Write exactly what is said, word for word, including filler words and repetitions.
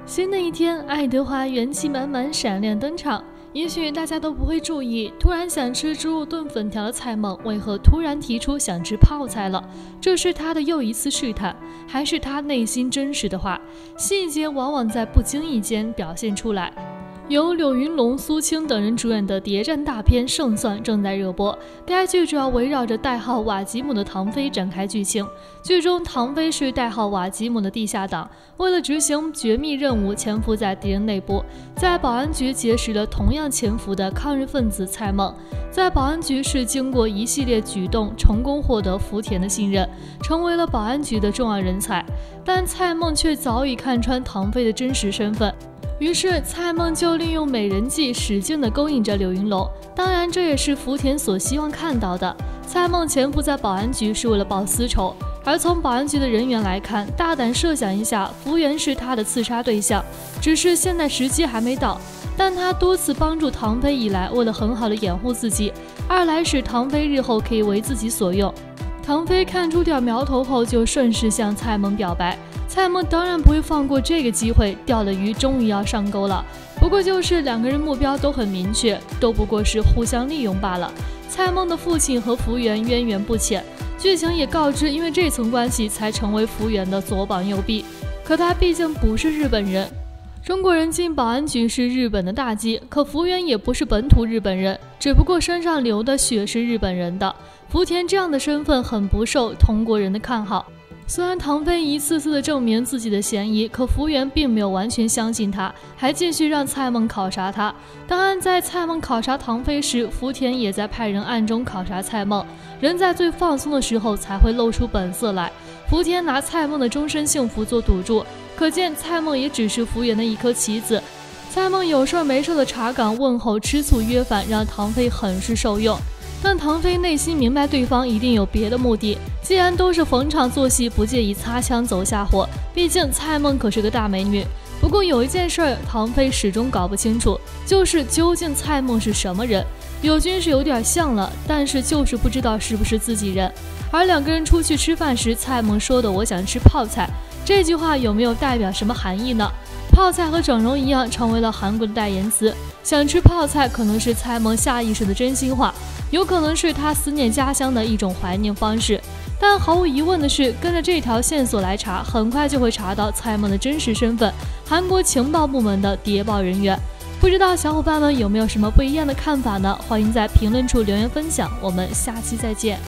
新的一天，爱德华元气满满闪亮登场。也许大家都不会注意，突然想吃猪肉炖粉条的蔡梦为何突然提出想吃泡菜了？这是他的又一次试探，还是他内心真实的话？细节往往在不经意间表现出来。由柳云龙、苏青等人主演的谍战大片《胜算》正在热播。该剧主要围绕着代号瓦吉姆的唐飞展开剧情。剧中，唐飞是代号瓦吉姆的地下党，为了执行绝密任务，潜伏在敌人内部。在保安局结识了同样潜伏的抗日分子蔡梦。在保安局是经过一系列举动，成功获得福田的信任，成为了保安局的重要人才。但蔡梦却早已看穿唐飞的真实身份。于是，蔡梦就利用美人计，使劲地勾引着柳云龙。当然，这也是福田所希望看到的。蔡梦潜伏在保安局是为了报私仇，而从保安局的人员来看，大胆设想一下，福原是他的刺杀对象，只是现在时机还没到。但他多次帮助唐飞以来，为了很好的掩护自己，二来使唐飞日后可以为自己所用。唐飞看出点苗头后，就顺势向蔡梦表白。蔡梦当然不会放过这个机会，钓的鱼终于要上钩了。不过就是两个人目标都很明确，都不过是互相利用罢了。蔡梦的父亲和福原渊源不浅，剧情也告知，因为这层关系才成为福原的左膀右臂。可他毕竟不是日本人，中国人进保安局是日本的大忌，可福原也不是本土日本人，只不过身上流的血是日本人的。福田这样的身份很不受同国人的看好。虽然唐飞一次次的证明自己的嫌疑，可福原并没有完全相信他，还继续让蔡梦考察他。当然，在蔡梦考察唐飞时，福田也在派人暗中考察蔡梦。人在最放松的时候才会露出本色来。福田拿蔡梦的终身幸福做赌注，可见蔡梦也只是福原的一颗棋子。蔡梦有事没事的查岗问候，吃醋约饭，让唐飞很是受用。但唐飞内心明白对方一定有别的目的，既然都是逢场作戏，不介意擦枪走下火。毕竟蔡梦可是个大美女。不过有一件事唐飞始终搞不清楚，就是究竟蔡梦是什么人。友军是有点像了，但是就是不知道是不是自己人。而两个人出去吃饭时，蔡梦说的我想吃泡菜，这句话有没有代表什么含义呢？泡菜和整容一样成为了韩国的代言词，想吃泡菜可能是蔡梦下意识的真心话，有可能是他思念家乡的一种怀念方式。但毫无疑问的是，跟着这条线索来查，很快就会查到蔡梦的真实身份，韩国情报部门的谍报人员。不知道小伙伴们有没有什么不一样的看法呢？欢迎在评论处留言分享，我们下期再见。